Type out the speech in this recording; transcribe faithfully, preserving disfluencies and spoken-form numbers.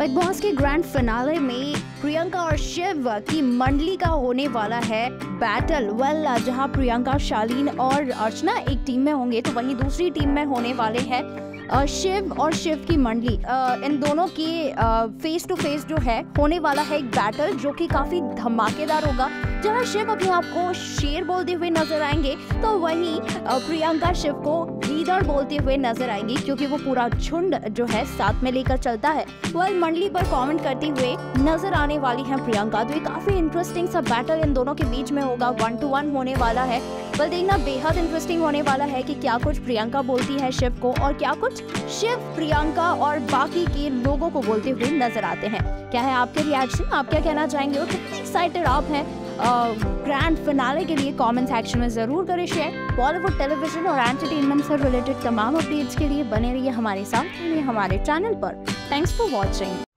Big boss के grand finale में प्रियंका और शिव की मंडली का होने वाला है बैटल। वेल well, जहां प्रियंका, शालीन और अर्चना एक टीम में होंगे तो वहीं दूसरी टीम में होने वाले हैं शिव और शिव की मंडली। इन दोनों की फेस टू फेस जो है होने वाला है एक बैटल जो कि काफी धमाकेदार होगा। जहां शिव अपने आप को शेर बोलते हुए नजर आएंगे तो वहीं प्रियंका शिव को लीडर बोलते हुए नजर आएंगी, क्योंकि वो पूरा झुंड जो है साथ में लेकर चलता है। वेल मंडली पर कमेंट करते हुए नजर आने वाली है प्रियंका। तो ये काफी इंटरेस्टिंग सा बैटल इन दोनों के बीच में होगा, वन टू वन होने वाला है। वेल देखना बेहद इंटरेस्टिंग होने वाला है कि क्या कुछ प्रियंका बोलती है शिव को और क्या कुछ शिव प्रियंका और बाकी के लोगों को बोलते हुए नजर आते हैं। क्या है आपके रिएक्शन, आप क्या कहना चाहेंगे और कितने एक्साइटेड आप हैं ग्रैंड फिनाले के लिए? कमेंट सेक्शन में जरूर करें शेयर। बॉलीवुड, टेलीविजन और एंटरटेनमेंट से रिलेटेड तमाम अपडेट्स के लिए बने रहिए हमारे साथ हमारे चैनल पर। Thanks for watching.